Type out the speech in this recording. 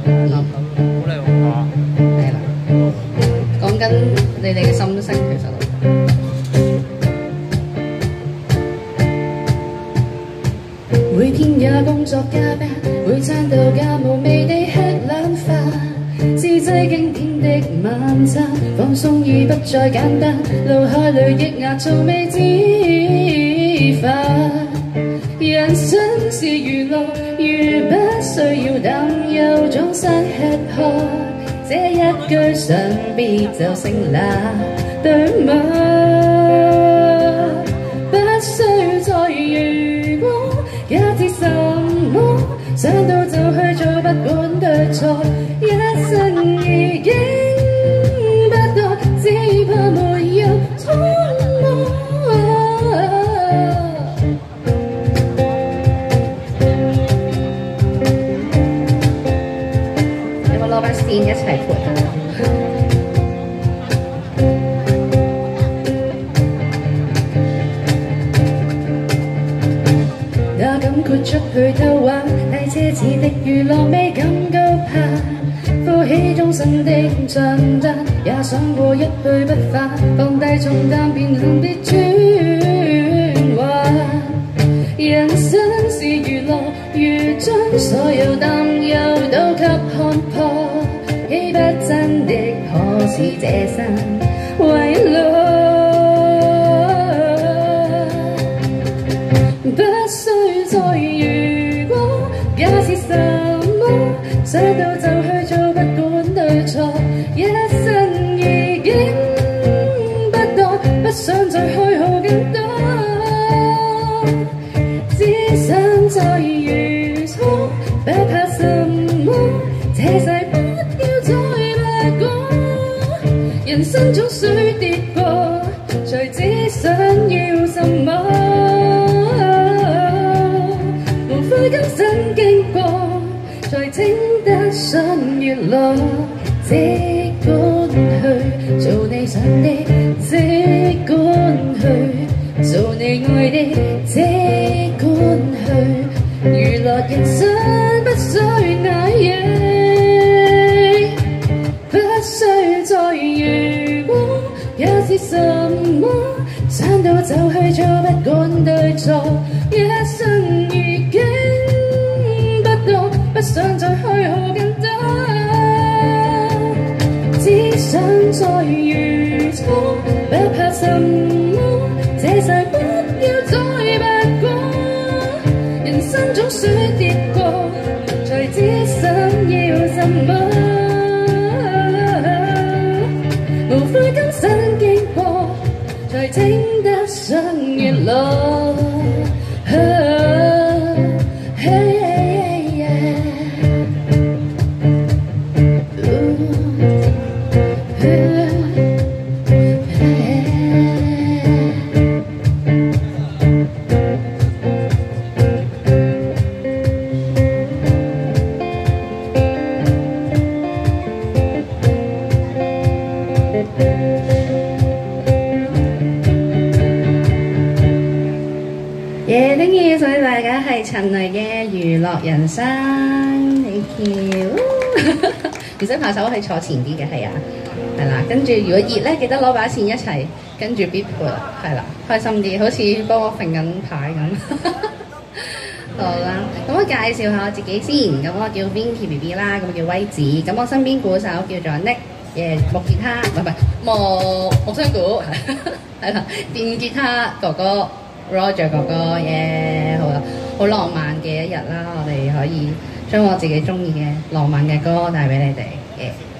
鼓勵我啊！ 係啦，講緊你哋嘅心聲其實都。每天也工作加班，每餐到家無味地吃兩飯，自製經典的晚餐，放鬆已不再簡單，腦海裏抑壓做未知化。人生是娛樂，如不需要擔憂終生吃喝，這一句想必就成立，對嗎？不需再如果，假設什麼，想到就去做，不管對錯，一生已經不多，只怕沒有觸摸。有冇攞把線一齊撥下？那敢豁出去偷玩，太奢侈的娛樂未敢高攀，負起終身的賬單，也想過一去不返，放低重擔便能別轉還。人生是娛樂，如將所有擔憂都給看破，豈不真的可是這生為樂？不需再如果，假設什麼，想到就去做，不管對錯，一生已經不多，不想再虛耗更多，只想再如初，不怕什麼，這世不要再白過，人生總需跌過，誰只想要什麼？更新經過，才稱得上娛樂。即管去做你想的，即管去做你愛的，即管去娛樂人生不需捱夜，不需再如果，假設什麼，想到就去做，不管對錯，一生已經不想再虛耗更多，只想再如初，不怕什麼，這世不要再白過，人生總需跌過，才知想要什麼，無悔今生經過，才稱得上娛樂。夜丁要送俾大家係陳蕾嘅娛樂人生，你跳唔使拍手，係坐前啲嘅，係啊，係啦。跟住如果熱咧，記得攞把扇一齊跟住 beat 撥，係啦，開心啲，好似幫我揈緊牌咁。好啦，咁我介紹下我自己先，咁我叫 Vinky BB 啦，咁我叫威子，咁我身邊鼓手叫做 Nick， 木吉他唔係木箱鼓，係啦，電吉他哥哥。Roger 哥哥耶，好浪漫嘅一日啦！我哋可以將我自己中意嘅浪漫嘅歌帶俾你哋。